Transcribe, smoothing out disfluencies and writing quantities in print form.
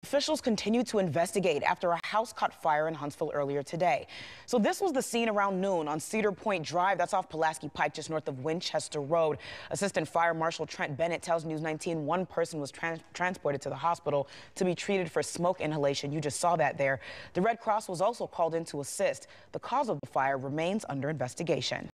officials continue to investigate after a house caught fire in Huntsville earlier today. So this was the scene around noon on Cedar Point Drive. That's off Pulaski Pike, just north of Winchester Road. Assistant Fire Marshal Trent Bennett tells News 19 one person was transported to the hospital to be treated for smoke inhalation. You just saw that there. The Red Cross was also called in to assist. The cause of the fire remains under investigation.